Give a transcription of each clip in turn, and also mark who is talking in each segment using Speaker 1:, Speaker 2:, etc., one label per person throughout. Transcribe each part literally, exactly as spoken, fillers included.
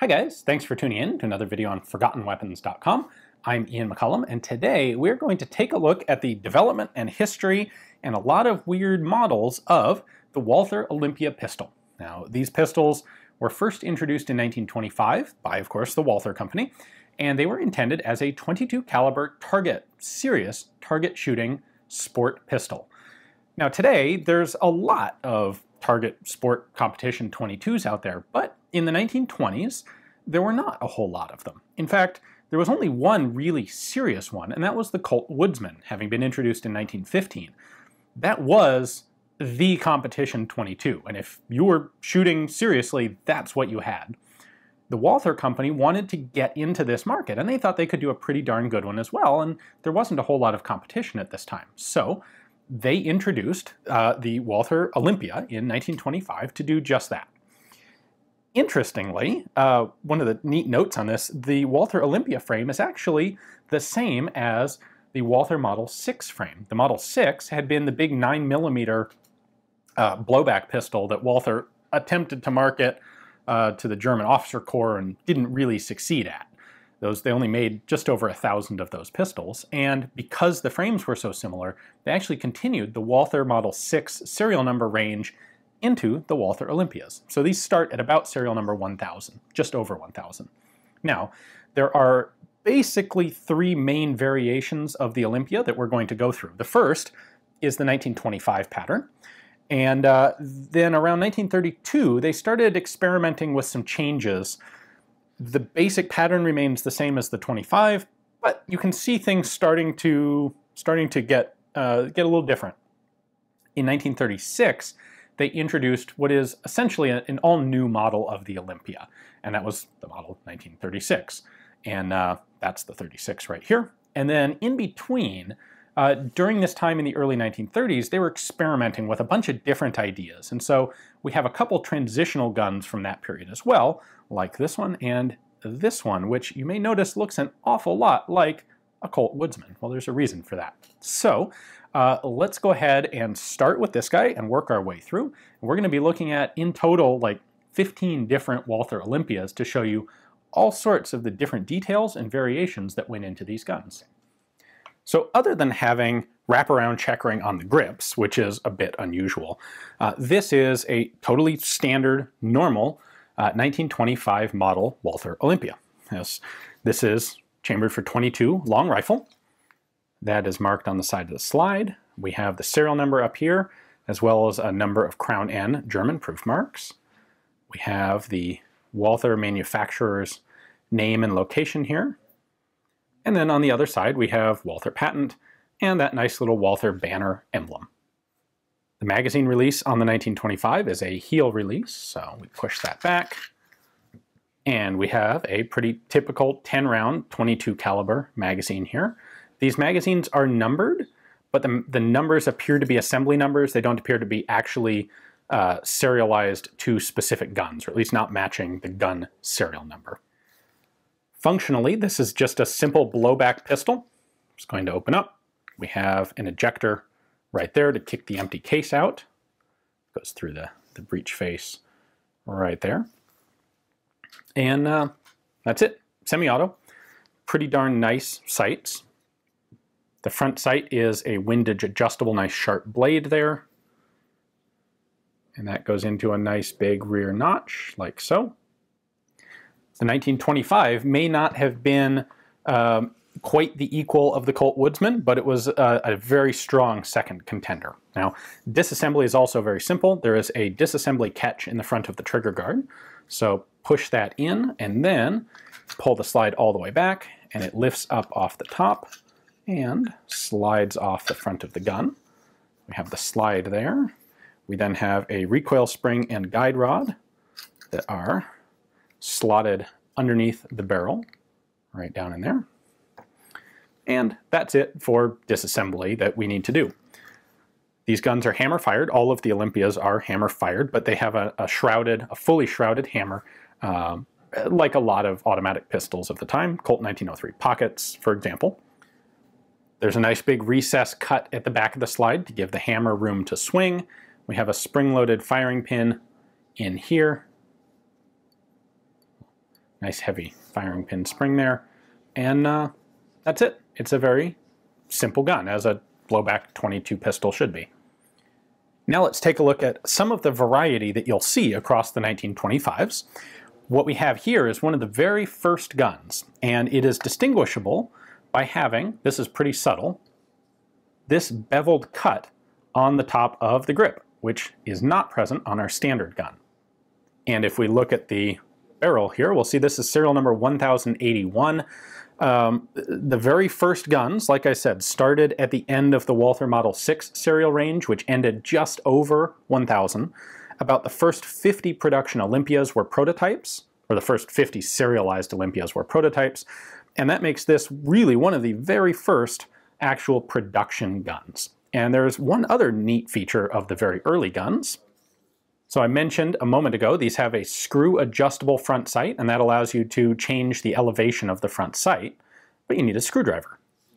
Speaker 1: Hi guys, thanks for tuning in to another video on forgotten weapons dot com. I'm Ian McCullum, and today we're going to take a look at the development and history and a lot of weird models of the Walther Olympia pistol. Now, these pistols were first introduced in nineteen twenty-five by, of course, the Walther Company, and they were intended as a twenty-two caliber target, serious target shooting sport pistol. Now today, there's a lot of target sport competition twenty-twos out there, but in the nineteen twenties, there were not a whole lot of them. In fact, there was only one really serious one, and that was the Colt Woodsman, having been introduced in nineteen fifteen. That was the competition twenty-two, and if you were shooting seriously, that's what you had. The Walther Company wanted to get into this market, and they thought they could do a pretty darn good one as well, and there wasn't a whole lot of competition at this time. So they introduced uh, the Walther Olympia in nineteen twenty-five to do just that. Interestingly, uh, one of the neat notes on this, the Walther Olympia frame is actually the same as the Walther Model six frame. The Model six had been the big nine millimeter uh, blowback pistol that Walther attempted to market uh, to the German officer corps and didn't really succeed at. Those, they only made just over a thousand of those pistols, and because the frames were so similar, they actually continued the Walther Model six serial number range into the Walther Olympias. So these start at about serial number one thousand, just over one thousand. Now, there are basically three main variations of the Olympia that we're going to go through. The first is the nineteen twenty-five pattern, and uh, then around nineteen thirty-two, they started experimenting with some changes. The basic pattern remains the same as the twenty-five, but you can see things starting to starting to get uh, get a little different. In nineteen thirty-six, they introduced what is essentially an all-new model of the Olympia, and that was the model nineteen thirty-six, and uh, that's the thirty-six right here. And then in between, uh, during this time in the early nineteen thirties, they were experimenting with a bunch of different ideas, and so we have a couple transitional guns from that period as well, like this one and this one, which you may notice looks an awful lot like a Colt Woodsman. Well, there's a reason for that. So uh, let's go ahead and start with this guy and work our way through. And we're going to be looking at, in total, like fifteen different Walther Olympias to show you all sorts of the different details and variations that went into these guns. So other than having wraparound checkering on the grips, which is a bit unusual, uh, this is a totally standard, normal uh, nineteen twenty-five model Walther Olympia. Yes, this is chambered for twenty-two long rifle. That is marked on the side of the slide. We have the serial number up here, as well as a number of Crown N German proof marks. We have the Walther manufacturer's name and location here. And then on the other side, we have Walther patent and that nice little Walther banner emblem. The magazine release on the nineteen twenty-five is a heel release, so we push that back. And we have a pretty typical ten round, twenty-two caliber magazine here. These magazines are numbered, but the, the numbers appear to be assembly numbers. They don't appear to be actually uh, serialized to specific guns, or at least not matching the gun serial number. Functionally, this is just a simple blowback pistol. It's going to open up. We have an ejector right there to kick the empty case out. Goes through the, the breech face right there. And uh, that's it, semi-auto. Pretty darn nice sights. The front sight is a windage adjustable, nice sharp blade there. And that goes into a nice big rear notch, like so. The nineteen twenty-five may not have been um, quite the equal of the Colt Woodsman, but it was a, a very strong second contender. Now, disassembly is also very simple. There is a disassembly catch in the front of the trigger guard. So push that in and then pull the slide all the way back, and it lifts up off the top and slides off the front of the gun. We have the slide there. We then have a recoil spring and guide rod that are slotted underneath the barrel, right down in there. And that's it for disassembly that we need to do. These guns are hammer fired. All of the Olympias are hammer fired, but they have a, a shrouded, a fully shrouded hammer, um, like a lot of automatic pistols of the time, Colt nineteen oh three pockets, for example. There's a nice big recess cut at the back of the slide to give the hammer room to swing. We have a spring-loaded firing pin in here Nice heavy firing pin spring there. And uh, that's it. It's a very simple gun, as a blowback twenty-two pistol should be. Now let's take a look at some of the variety that you'll see across the nineteen twenty-fives. What we have here is one of the very first guns, and it is distinguishable by having, this is pretty subtle, this beveled cut on the top of the grip, which is not present on our standard gun. And if we look at the barrel here, we'll see this is serial number one thousand eighty-one. Um, the very first guns, like I said, started at the end of the Walther Model six serial range, which ended just over one thousand. About the first fifty production Olympias were prototypes, or the first fifty serialized Olympias were prototypes, and that makes this really one of the very first actual production guns. And there's one other neat feature of the very early guns. So I mentioned a moment ago, these have a screw adjustable front sight, and that allows you to change the elevation of the front sight, but you need a screwdriver.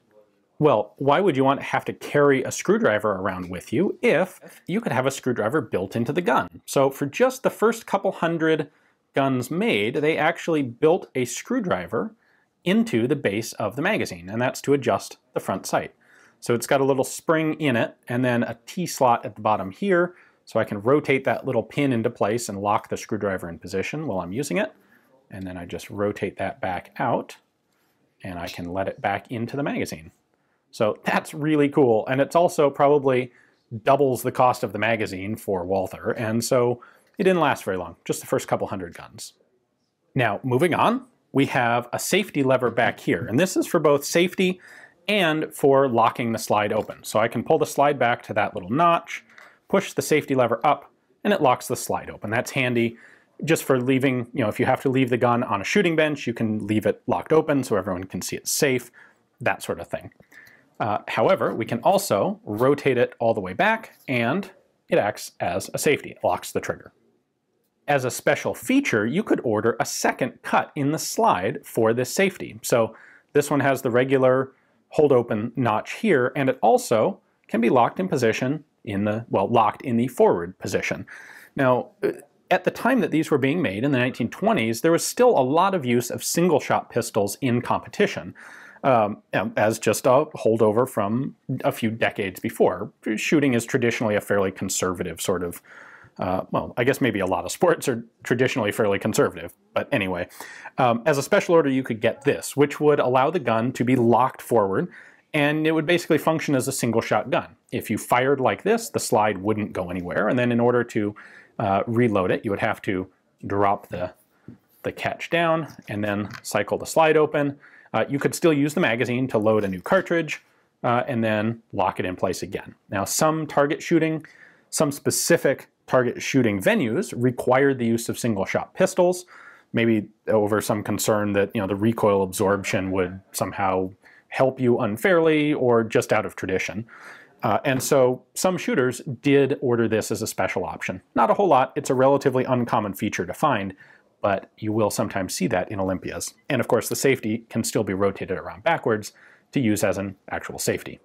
Speaker 1: Well, why would you want to have to carry a screwdriver around with you if you could have a screwdriver built into the gun? So for just the first couple hundred guns made, they actually built a screwdriver into the base of the magazine, and that's to adjust the front sight. So it's got a little spring in it, and then a T-slot at the bottom here, so I can rotate that little pin into place and lock the screwdriver in position while I'm using it. And then I just rotate that back out, and I can let it back into the magazine. So that's really cool, and it's also probably doubles the cost of the magazine for Walther, and so it didn't last very long, just the first couple hundred guns. Now, moving on, we have a safety lever back here, and this is for both safety and for locking the slide open. So I can pull the slide back to that little notch, push the safety lever up, and it locks the slide open. That's handy just for leaving, you know, if you have to leave the gun on a shooting bench, you can leave it locked open so everyone can see it's safe, that sort of thing. Uh, however, we can also rotate it all the way back, and it acts as a safety. It locks the trigger. As a special feature, you could order a second cut in the slide for this safety. So this one has the regular hold open notch here, and it also can be locked in position in the, well, locked in the forward position. Now, at the time that these were being made in the nineteen twenties, there was still a lot of use of single shot pistols in competition, um, as just a holdover from a few decades before. Shooting is traditionally a fairly conservative sort of, uh, well, I guess maybe a lot of sports are traditionally fairly conservative, but anyway. Um, as a special order, you could get this, which would allow the gun to be locked forward, and it would basically function as a single shot gun. If you fired like this, the slide wouldn't go anywhere, and then in order to uh, reload it, you would have to drop the, the catch down and then cycle the slide open. Uh, you could still use the magazine to load a new cartridge uh, and then lock it in place again. Now, some target shooting, some specific target shooting venues required the use of single shot pistols, maybe over some concern that, you know, the recoil absorption would somehow help you unfairly or just out of tradition. Uh, and so some shooters did order this as a special option. Not a whole lot. It's a relatively uncommon feature to find, but you will sometimes see that in Olympias. And of course, the safety can still be rotated around backwards to use as an actual safety.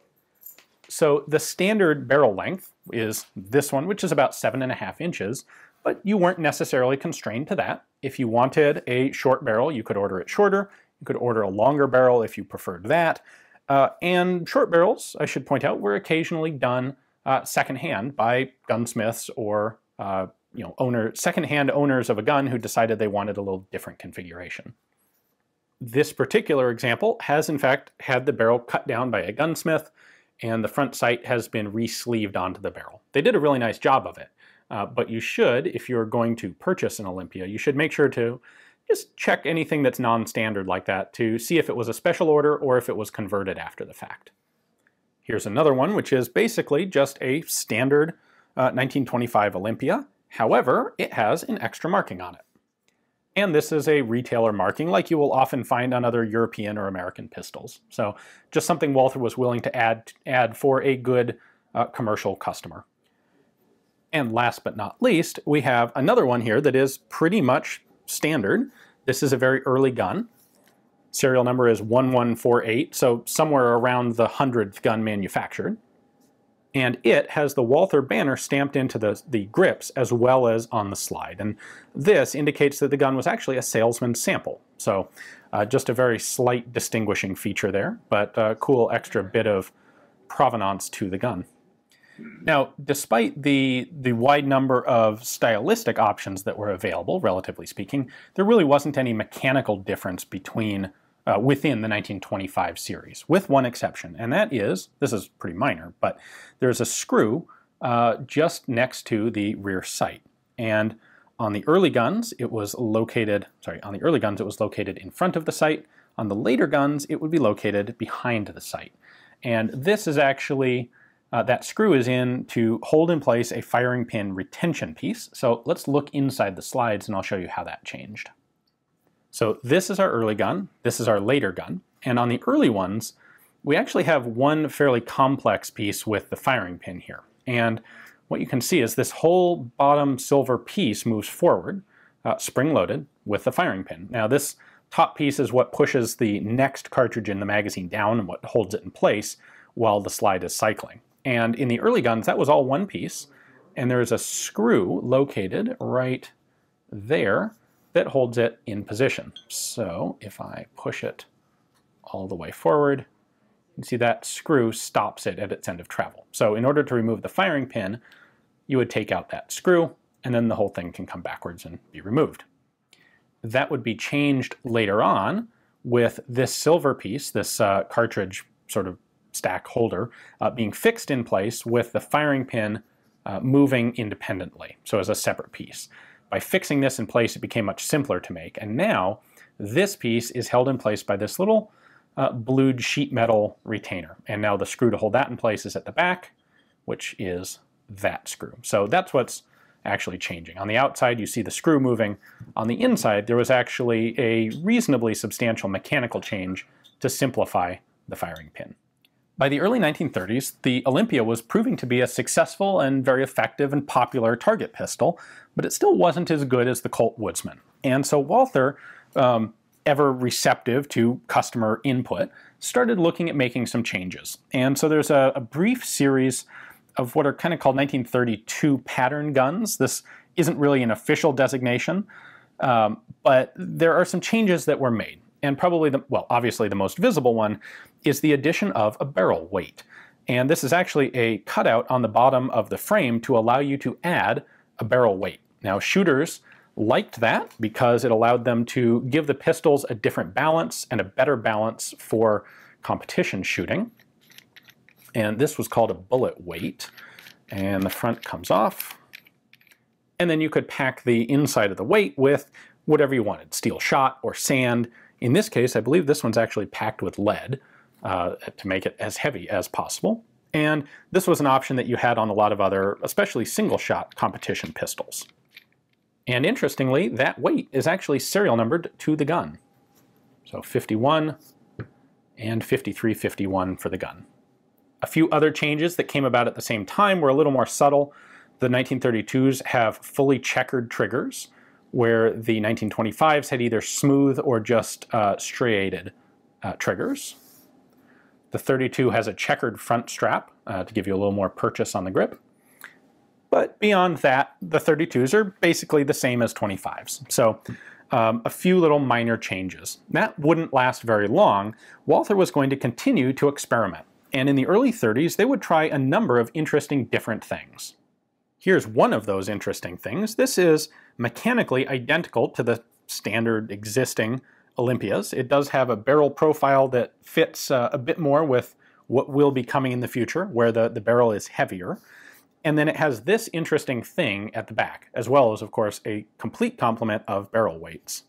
Speaker 1: So the standard barrel length is this one, which is about seven and a half inches, but you weren't necessarily constrained to that. If you wanted a short barrel, you could order it shorter. You could order a longer barrel if you preferred that. Uh, and short barrels, I should point out, were occasionally done uh, secondhand by gunsmiths or uh, you know, owner, secondhand owners of a gun who decided they wanted a little different configuration. This particular example has in fact had the barrel cut down by a gunsmith, and the front sight has been re-sleeved onto the barrel. They did a really nice job of it, uh, but you should, if you're going to purchase an Olympia, you should make sure to just check anything that's non-standard like that to see if it was a special order or if it was converted after the fact. Here's another one, which is basically just a standard uh, nineteen twenty-five Olympia. However, it has an extra marking on it. And this is a retailer marking like you will often find on other European or American pistols. So just something Walther was willing to add, add for a good uh, commercial customer. And last but not least, we have another one here that is pretty much standard. This is a very early gun. Serial number is one one four eight, so somewhere around the hundredth gun manufactured. And it has the Walther banner stamped into the, the grips as well as on the slide. And this indicates that the gun was actually a salesman's sample. So uh, just a very slight distinguishing feature there, but a cool extra bit of provenance to the gun. Now, despite the, the wide number of stylistic options that were available, relatively speaking, there really wasn't any mechanical difference between Uh, within the nineteen twenty-five series, with one exception, and that is, this is pretty minor, but there's a screw uh, just next to the rear sight. And on the early guns, it was located, sorry, on the early guns, it was located in front of the sight. On the later guns, it would be located behind the sight. And this is actually, uh, that screw is in to hold in place a firing pin retention piece. So let's look inside the slides and I'll show you how that changed. So this is our early gun, this is our later gun, and on the early ones, we actually have one fairly complex piece with the firing pin here. And what you can see is this whole bottom silver piece moves forward, uh, spring-loaded, with the firing pin. Now this top piece is what pushes the next cartridge in the magazine down and what holds it in place while the slide is cycling. And in the early guns, that was all one piece, and there's a screw located right there that holds it in position. So if I push it all the way forward, you can see that screw stops it at its end of travel. So in order to remove the firing pin, you would take out that screw, and then the whole thing can come backwards and be removed. That would be changed later on with this silver piece, this uh, cartridge sort of stack holder, uh, being fixed in place with the firing pin uh, moving independently, so as a separate piece. By fixing this in place, it became much simpler to make. And now this piece is held in place by this little uh, blued sheet metal retainer. And now the screw to hold that in place is at the back, which is that screw. So that's what's actually changing. On the outside, you see the screw moving. On the inside, there was actually a reasonably substantial mechanical change to simplify the firing pin. By the early nineteen thirties, the Olympia was proving to be a successful and very effective and popular target pistol, but it still wasn't as good as the Colt Woodsman. And so Walther, um, ever receptive to customer input, started looking at making some changes. And so there's a, a brief series of what are kind of called nineteen thirty-two pattern guns. This isn't really an official designation, um, but there are some changes that were made. And probably, the, well, obviously the most visible one is the addition of a barrel weight. And this is actually a cutout on the bottom of the frame to allow you to add a barrel weight. Now, shooters liked that because it allowed them to give the pistols a different balance and a better balance for competition shooting. And this was called a bullet weight. And the front comes off. And then you could pack the inside of the weight with whatever you wanted, steel shot or sand. In this case, I believe this one's actually packed with lead uh, to make it as heavy as possible. And this was an option that you had on a lot of other, especially single-shot competition pistols. And interestingly, that weight is actually serial numbered to the gun. So fifty-one and fifty-three fifty-one for the gun. A few other changes that came about at the same time were a little more subtle. The nineteen thirty-twos have fully checkered triggers, where the nineteen twenty-fives had either smooth or just uh, striated uh, triggers. The thirty-two has a checkered front strap uh, to give you a little more purchase on the grip. But beyond that, the thirty-twos are basically the same as twenty-fives. So um, a few little minor changes. That wouldn't last very long. Walther was going to continue to experiment. And in the early thirties, they would try a number of interesting different things. Here's one of those interesting things. This is mechanically identical to the standard existing Olympias. It does have a barrel profile that fits uh, a bit more with what will be coming in the future, where the, the barrel is heavier. And then it has this interesting thing at the back, as well as, of course, a complete complement of barrel weights.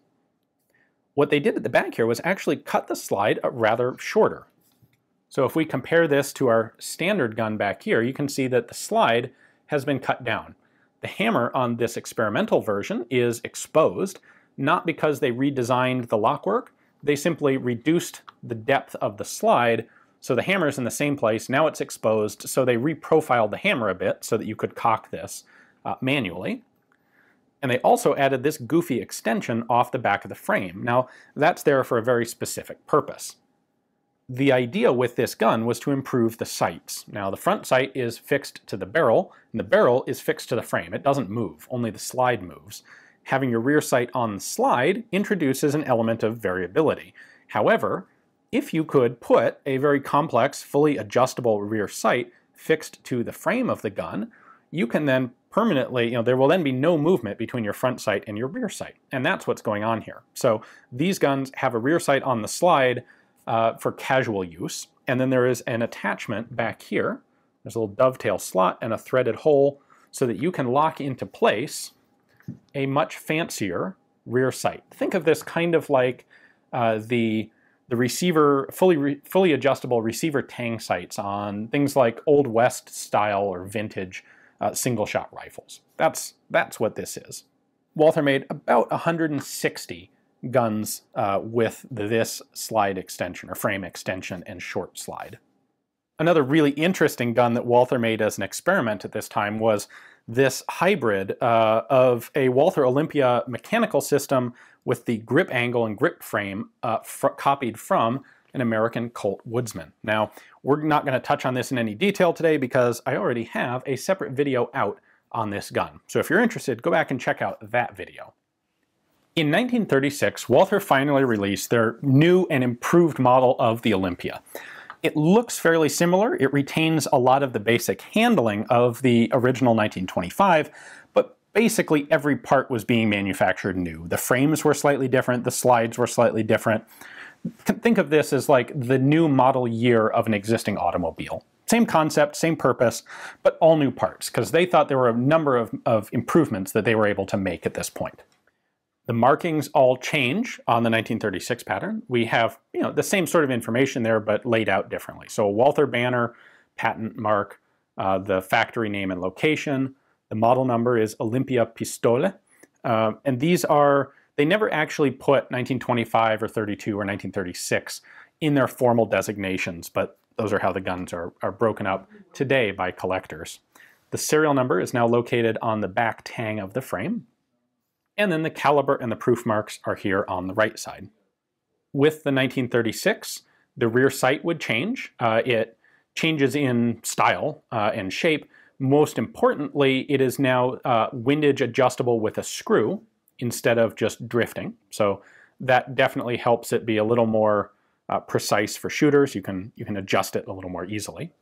Speaker 1: What they did at the back here was actually cut the slide rather shorter. So if we compare this to our standard gun back here, you can see that the slide has been cut down. The hammer on this experimental version is exposed, not because they redesigned the lockwork, they simply reduced the depth of the slide, so the hammer's in the same place, now it's exposed, so they reprofiled the hammer a bit so that you could cock this uh, manually. And they also added this goofy extension off the back of the frame. Now, that's there for a very specific purpose. The idea with this gun was to improve the sights. Now the front sight is fixed to the barrel, and the barrel is fixed to the frame. It doesn't move, only the slide moves. Having your rear sight on the slide introduces an element of variability. However, if you could put a very complex, fully adjustable rear sight fixed to the frame of the gun, you can then permanently, you know, there will then be no movement between your front sight and your rear sight. And that's what's going on here. So these guns have a rear sight on the slide uh, for casual use. And then there is an attachment back here. There's a little dovetail slot and a threaded hole so that you can lock into place a much fancier rear sight. Think of this kind of like uh, the the receiver, fully re, fully adjustable receiver tang sights on things like Old West style or vintage uh, single shot rifles. That's that's what this is. Walther made about one hundred sixty guns uh, with this slide extension or frame extension and short slide. Another really interesting gun that Walther made as an experiment at this time was this hybrid uh, of a Walther Olympia mechanical system with the grip angle and grip frame uh, fr copied from an American Colt Woodsman. Now, we're not going to touch on this in any detail today because I already have a separate video out on this gun. So if you're interested, go back and check out that video. In nineteen thirty-six, Walther finally released their new and improved model of the Olympia. It looks fairly similar. It retains a lot of the basic handling of the original nineteen twenty-five, but basically every part was being manufactured new. The frames were slightly different, the slides were slightly different. Think of this as like the new model year of an existing automobile. Same concept, same purpose, but all new parts, because they thought there were a number of, of improvements that they were able to make at this point. The markings all change on the nineteen thirty-six pattern. We have, you know, the same sort of information there, but laid out differently. So a Walther banner, patent mark, uh, the factory name and location. The model number is Olympia Pistole. Uh, and these are, they never actually put nineteen twenty-five or thirty-two or nineteen thirty-six in their formal designations, but those are how the guns are, are broken up today by collectors. The serial number is now located on the back tang of the frame. And then the caliber and the proof marks are here on the right side. With the nineteen thirty-six, the rear sight would change. Uh, it changes in style uh, and shape. Most importantly, it is now uh, windage adjustable with a screw instead of just drifting. So that definitely helps it be a little more uh, precise for shooters. You can, you can adjust it a little more easily.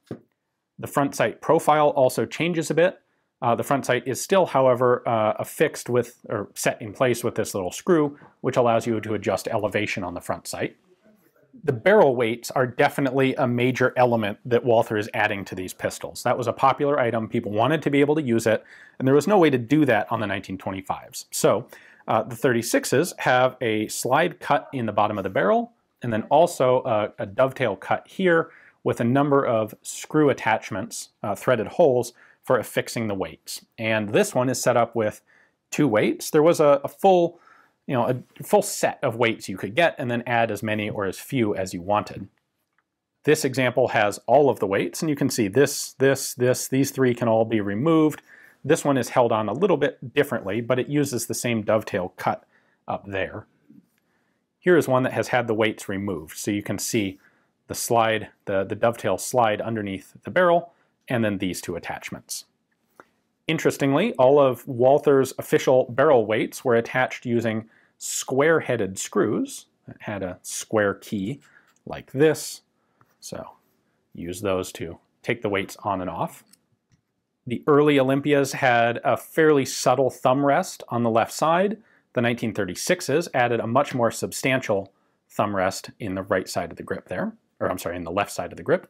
Speaker 1: The front sight profile also changes a bit. Uh, the front sight is still, however, uh, affixed with, or set in place with this little screw, which allows you to adjust elevation on the front sight. The barrel weights are definitely a major element that Walther is adding to these pistols. That was a popular item. People wanted to be able to use it, and there was no way to do that on the nineteen twenty-fives. So uh, the thirty-sixes have a slide cut in the bottom of the barrel, and then also a, a dovetail cut here with a number of screw attachments, uh, threaded holes, for affixing the weights. And this one is set up with two weights. There was a, a full, you know, a full set of weights you could get and then add as many or as few as you wanted. This example has all of the weights, and you can see this, this, this, these three can all be removed. This one is held on a little bit differently, but it uses the same dovetail cut up there. Here is one that has had the weights removed, so you can see the slide, the, the dovetail slide underneath the barrel, and then these two attachments. Interestingly, all of Walther's official barrel weights were attached using square-headed screws that had a square key like this. So use those to take the weights on and off. The early Olympias had a fairly subtle thumb rest on the left side. The nineteen thirty-sixes added a much more substantial thumb rest in the right side of the grip there, or I'm sorry, in the left side of the grip.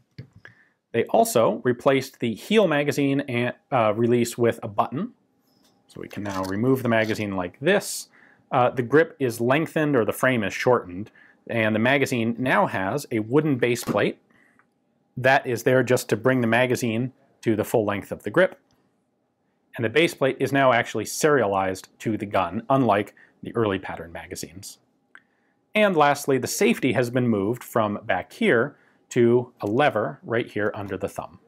Speaker 1: They also replaced the heel magazine and uh, release with a button. So we can now remove the magazine like this. Uh, the grip is lengthened, or the frame is shortened, and the magazine now has a wooden base plate that is there just to bring the magazine to the full length of the grip. And the base plate is now actually serialized to the gun, unlike the early pattern magazines. And lastly, the safety has been moved from back here to a lever right here under the thumb,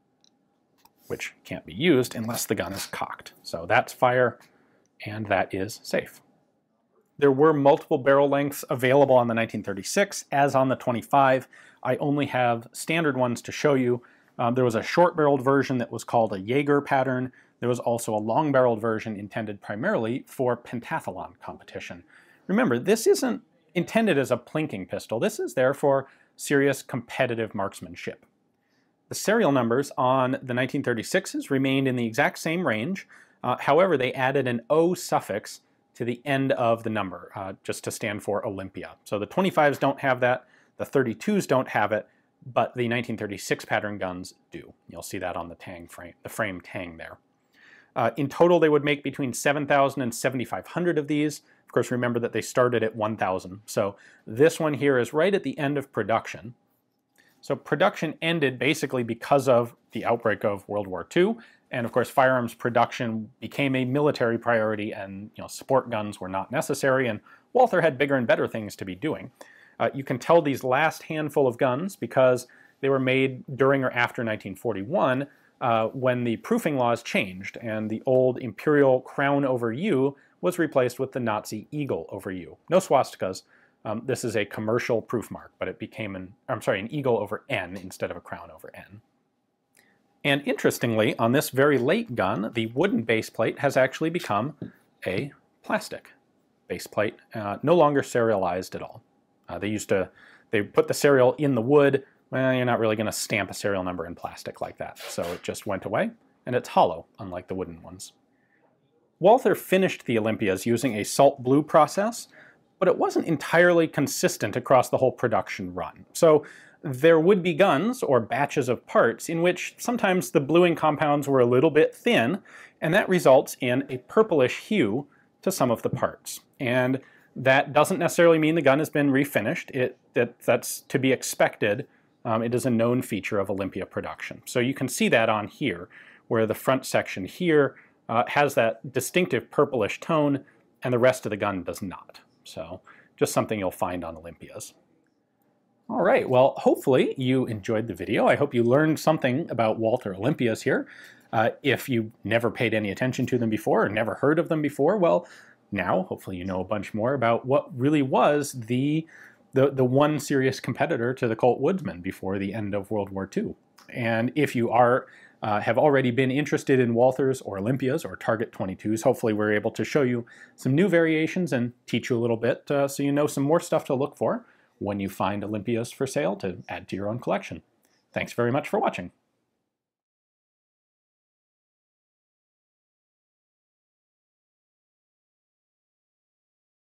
Speaker 1: which can't be used unless the gun is cocked. So that's fire, and that is safe. There were multiple barrel lengths available on the nineteen thirty-six, as on the twenty-five. I only have standard ones to show you. Um, there was a short-barreled version that was called a Jaeger pattern. There was also a long-barreled version intended primarily for pentathlon competition. Remember, this isn't intended as a plinking pistol. This is there for serious competitive marksmanship. The serial numbers on the nineteen thirty-sixes remained in the exact same range. Uh, however, they added an O suffix to the end of the number, uh, just to stand for Olympia. So the twenty-fives don't have that, the thirty-twos don't have it, but the nineteen thirty-six pattern guns do. You'll see that on the tang frame, the frame tang there. Uh, in total, they would make between seven thousand and seventy-five hundred of these. Of course, remember that they started at one thousand. So this one here is right at the end of production. So production ended basically because of the outbreak of World War Two. And of course, firearms production became a military priority, and you know, sport guns were not necessary, and Walther had bigger and better things to be doing. Uh, you can tell these last handful of guns because they were made during or after nineteen forty-one, uh, when the proofing laws changed, and the old imperial crown over U was replaced with the Nazi eagle over U. No swastikas. Um, this is a commercial proof mark, but it became an, I'm sorry, an eagle over N instead of a crown over N. And interestingly, on this very late gun, the wooden base plate has actually become a plastic base plate, uh, no longer serialized at all. Uh, they used to, they put the serial in the wood. Well, you're not really going to stamp a serial number in plastic like that. So it just went away, and it's hollow, unlike the wooden ones. Walther finished the Olympias using a salt blue process, but it wasn't entirely consistent across the whole production run. So there would be guns or batches of parts in which sometimes the bluing compounds were a little bit thin, and that results in a purplish hue to some of the parts. And that doesn't necessarily mean the gun has been refinished. It, that, that's to be expected. Um, it is a known feature of Olympia production. So you can see that on here, where the front section here uh, has that distinctive purplish tone, and the rest of the gun does not. So just something you'll find on Olympias. All right, well, hopefully you enjoyed the video. I hope you learned something about Walther Olympias here. Uh, if you never paid any attention to them before or never heard of them before, well, now hopefully you know a bunch more about what really was the, the, the one serious competitor to the Colt Woodsman before the end of World War Two. And if you are uh, have already been interested in Walthers or Olympias or Target twenty-twos, hopefully we're able to show you some new variations and teach you a little bit uh, so you know some more stuff to look for when you find Olympias for sale to add to your own collection. Thanks very much for watching.